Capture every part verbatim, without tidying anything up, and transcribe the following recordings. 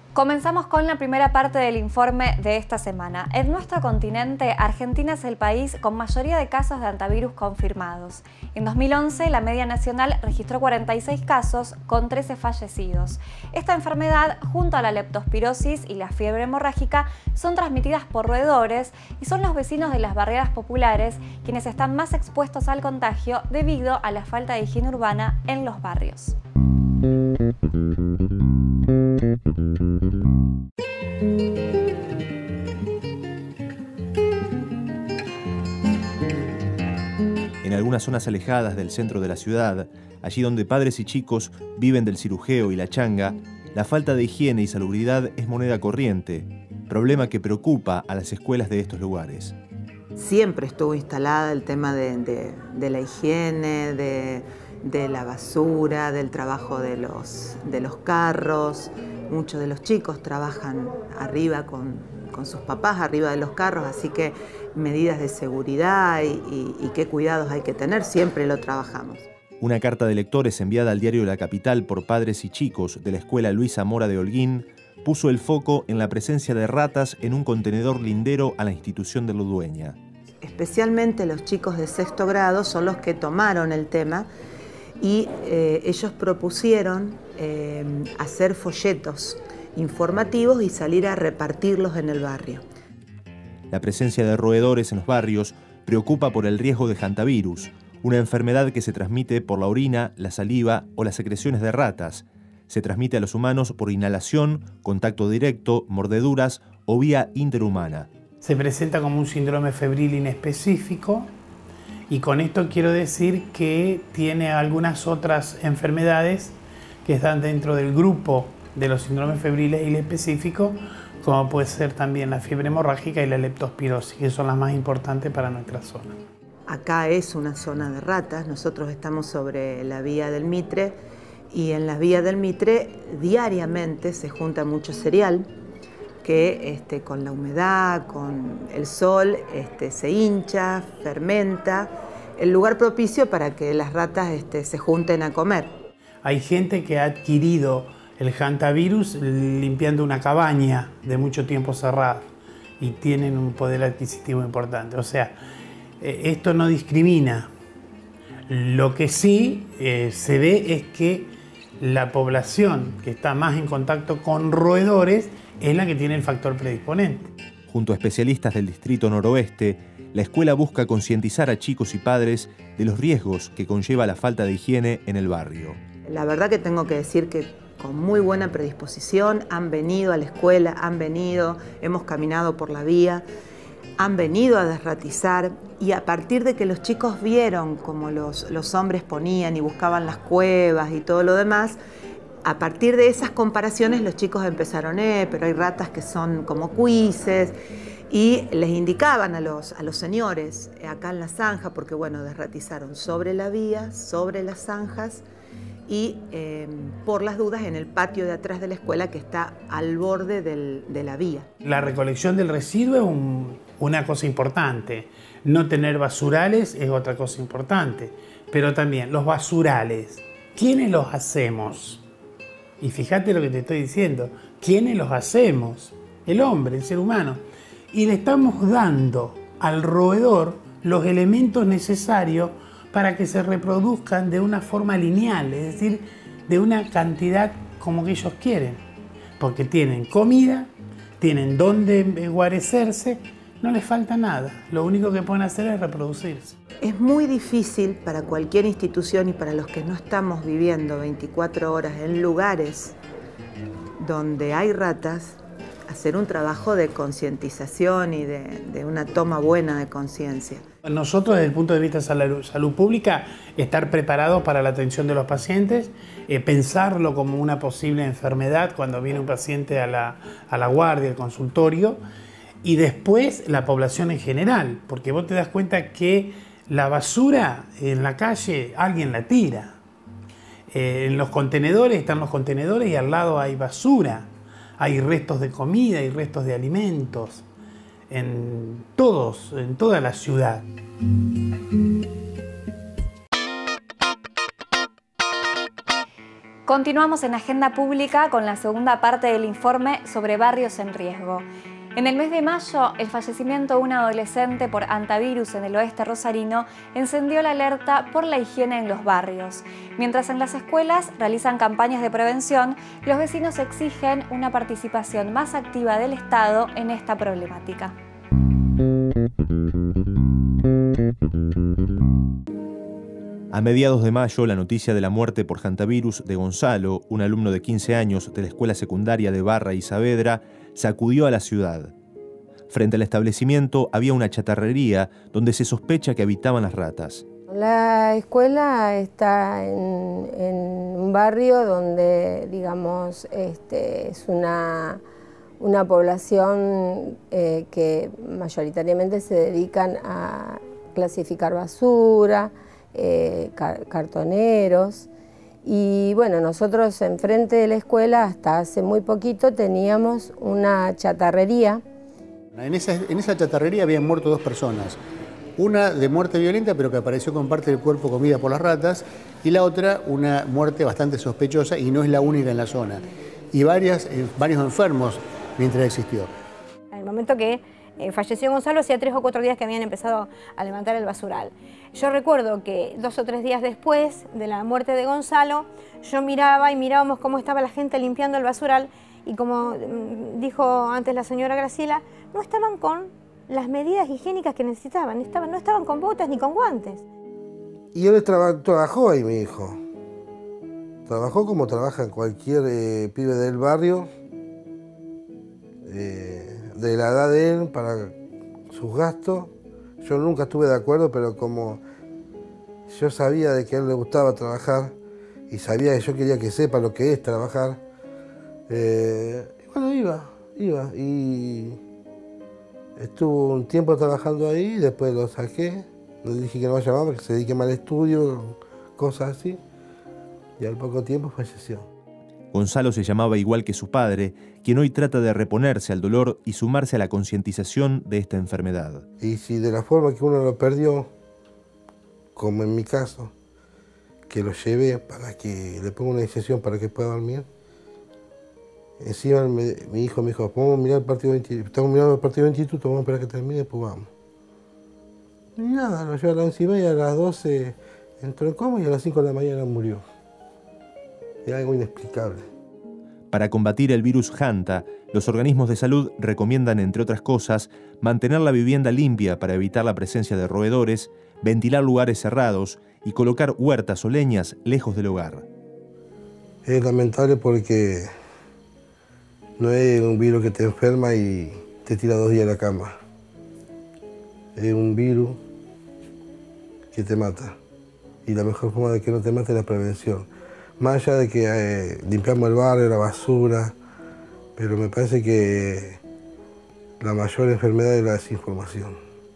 Comenzamos con la primera parte del informe de esta semana. En nuestro continente, Argentina es el país con mayoría de casos de hantavirus confirmados. En dos mil once, la media nacional registró cuarenta y seis casos con trece fallecidos. Esta enfermedad, junto a la leptospirosis y la fiebre hemorrágica, son transmitidas por roedores y son los vecinos de las barriadas populares quienes están más expuestos al contagio debido a la falta de higiene urbana en los barrios. En algunas zonas alejadas del centro de la ciudad, allí donde padres y chicos viven del cirujeo y la changa, la falta de higiene y salubridad es moneda corriente, problema que preocupa a las escuelas de estos lugares. Siempre estuvo instalada el tema de, de, de la higiene, de, de la basura, del trabajo de los, de los carros. Muchos de los chicos trabajan arriba con, con sus papás, arriba de los carros, así que medidas de seguridad y, y, y qué cuidados hay que tener, siempre lo trabajamos. Una carta de lectores enviada al diario La Capital por padres y chicos de la escuela Luisa Mora de Holguín puso el foco en la presencia de ratas en un contenedor lindero a la institución de Ludueña. Especialmente los chicos de sexto grado son los que tomaron el tema y eh, ellos propusieron eh, hacer folletos informativos y salir a repartirlos en el barrio. La presencia de roedores en los barrios preocupa por el riesgo de hantavirus, una enfermedad que se transmite por la orina, la saliva o las secreciones de ratas. Se transmite a los humanos por inhalación, contacto directo, mordeduras o vía interhumana. Se presenta como un síndrome febril inespecífico y con esto quiero decir que tiene algunas otras enfermedades que están dentro del grupo de los síndromes febriles inespecíficos, como puede ser también la fiebre hemorrágica y la leptospirosis, que son las más importantes para nuestra zona. Acá es una zona de ratas, nosotros estamos sobre la vía del Mitre y en las vías del Mitre diariamente se junta mucho cereal que este, con la humedad, con el sol, este, se hincha, fermenta, el lugar propicio para que las ratas este, se junten a comer. Hay gente que ha adquirido el hantavirus limpiando una cabaña de mucho tiempo cerrada y tienen un poder adquisitivo importante. O sea, esto no discrimina. Lo que sí eh, se ve es que la población que está más en contacto con roedores es la que tiene el factor predisponente. Junto a especialistas del Distrito Noroeste, la escuela busca concientizar a chicos y padres de los riesgos que conlleva la falta de higiene en el barrio. La verdad que tengo que decir que con muy buena predisposición han venido a la escuela, han venido, hemos caminado por la vía, han venido a desratizar y a partir de que los chicos vieron cómo los, los hombres ponían y buscaban las cuevas y todo lo demás, a partir de esas comparaciones los chicos empezaron, eh, pero hay ratas que son como cuises, y les indicaban a los, a los señores acá en la zanja, porque bueno, desratizaron sobre la vía, sobre las zanjas y eh, por las dudas en el patio de atrás de la escuela que está al borde del, de la vía. La recolección del residuo es un, una cosa importante, no tener basurales es otra cosa importante, pero también los basurales, ¿quiénes los hacemos? Y fíjate lo que te estoy diciendo, ¿quiénes los hacemos? El hombre, el ser humano. Y le estamos dando al roedor los elementos necesarios para que se reproduzcan de una forma lineal, es decir, de una cantidad como que ellos quieren. Porque tienen comida, tienen dónde guarecerse, no les falta nada. Lo único que pueden hacer es reproducirse. Es muy difícil para cualquier institución y para los que no estamos viviendo veinticuatro horas en lugares donde hay ratas, hacer un trabajo de concientización y de, de una toma buena de conciencia. Nosotros, desde el punto de vista de salud, salud pública, estar preparados para la atención de los pacientes, eh, pensarlo como una posible enfermedad cuando viene un paciente a la, a la guardia, al consultorio, y después la población en general, porque vos te das cuenta que la basura en la calle alguien la tira. Eh, en los contenedores están los contenedores y al lado hay basura. Hay restos de comida, hay restos de alimentos, en todos, en toda la ciudad. Continuamos en Agenda Pública con la segunda parte del informe sobre barrios en riesgo. En el mes de mayo, el fallecimiento de un adolescente por hantavirus en el oeste rosarino encendió la alerta por la higiene en los barrios. Mientras en las escuelas realizan campañas de prevención, los vecinos exigen una participación más activa del Estado en esta problemática. A mediados de mayo, la noticia de la muerte por hantavirus de Gonzalo, un alumno de quince años de la escuela secundaria de Barra y Saavedra, sacudió a la ciudad. Frente al establecimiento había una chatarrería donde se sospecha que habitaban las ratas. La escuela está en, en un barrio donde, digamos, este, es una, una población eh, que mayoritariamente se dedican a clasificar basura, eh, car cartoneros. Y bueno, nosotros enfrente de la escuela hasta hace muy poquito teníamos una chatarrería. En esa, en esa chatarrería habían muerto dos personas. Una de muerte violenta, pero que apareció con parte del cuerpo comida por las ratas, y la otra una muerte bastante sospechosa, y no es la única en la zona. Y varias, eh, varios enfermos mientras existió. En el momento que eh, falleció Gonzalo, hacía tres o cuatro días que habían empezado a levantar el basural. Yo recuerdo que dos o tres días después de la muerte de Gonzalo, yo miraba y mirábamos cómo estaba la gente limpiando el basural, y como dijo antes la señora Graciela, no estaban con las medidas higiénicas que necesitaban, estaban, no estaban con botas ni con guantes. Y él traba, trabajó ahí, mi hijo. Trabajó como trabaja cualquier eh, pibe del barrio, eh, de la edad de él, para sus gastos. Yo nunca estuve de acuerdo, pero como yo sabía de que a él le gustaba trabajar y sabía que yo quería que sepa lo que es trabajar, eh, bueno, iba, iba. Y estuvo un tiempo trabajando ahí, después lo saqué, le dije que no vaya más porque se dedique más al estudio, cosas así, y al poco tiempo falleció. Gonzalo se llamaba igual que su padre, quien hoy trata de reponerse al dolor y sumarse a la concientización de esta enfermedad. Y si de la forma que uno lo perdió, como en mi caso, que lo llevé para que le ponga una inyección para que pueda dormir, encima me, mi hijo me dijo, vamos a mirar el partido de instituto, estamos mirando el partido de instituto, vamos a esperar que termine, pues vamos. Y nada, lo llevé a las once y media, a las doce entró en coma y a las cinco de la mañana murió. Es algo inexplicable. Para combatir el virus Hanta, los organismos de salud recomiendan, entre otras cosas, mantener la vivienda limpia para evitar la presencia de roedores, ventilar lugares cerrados y colocar huertas o leñas lejos del hogar. Es lamentable porque no es un virus que te enferma y te tira dos días a la cama. Es un virus que te mata. Y la mejor forma de que no te mate es la prevención. Más allá de que eh, limpiamos el barrio, la basura, pero me parece que la mayor enfermedad es la desinformación.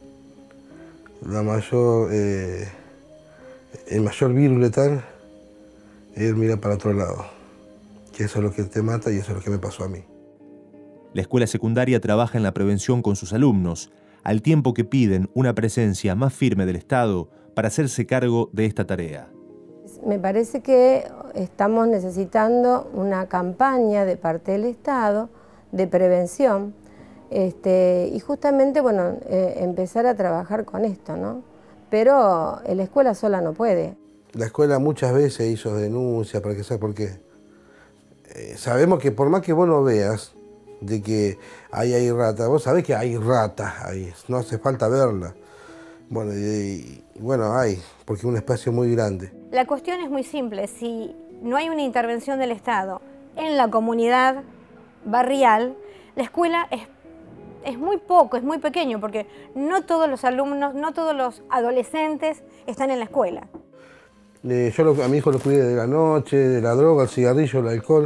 La mayor, eh, el mayor virus letal es mirar para otro lado. Que eso es lo que te mata y eso es lo que me pasó a mí. La escuela secundaria trabaja en la prevención con sus alumnos, al tiempo que piden una presencia más firme del Estado para hacerse cargo de esta tarea. Me parece que estamos necesitando una campaña de parte del Estado de prevención este, y justamente, bueno, eh, empezar a trabajar con esto, ¿no? Pero la escuela sola no puede. La escuela muchas veces hizo denuncias para que sepa por qué. Eh, sabemos que por más que vos no veas de que ahí hay ratas, vos sabés que hay ratas ahí, no hace falta verla. Bueno, y, y, bueno, hay, porque es un espacio muy grande. La cuestión es muy simple, si no hay una intervención del Estado en la comunidad barrial, la escuela es, es muy poco, es muy pequeño, porque no todos los alumnos, no todos los adolescentes están en la escuela. Eh, yo lo, a mi hijo lo cuidé de la noche, de la droga, el cigarrillo, el alcohol,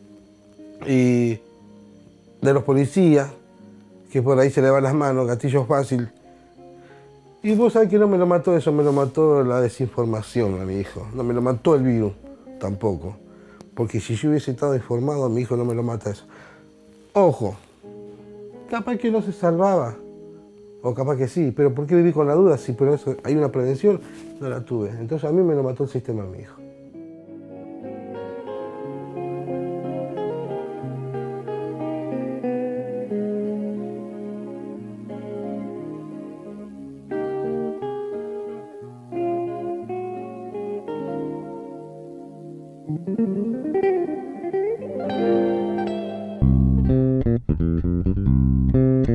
y de los policías, que por ahí se le van las manos, gatillo fácil. Y vos sabés que no me lo mató eso, me lo mató la desinformación a mi hijo. No me lo mató el virus, tampoco. Porque si yo hubiese estado informado, a mi hijo no me lo mata eso. Ojo, capaz que no se salvaba, o capaz que sí, pero ¿por qué viví con la duda? Si por eso hay una prevención, no la tuve. Entonces a mí me lo mató el sistema a mi hijo. Música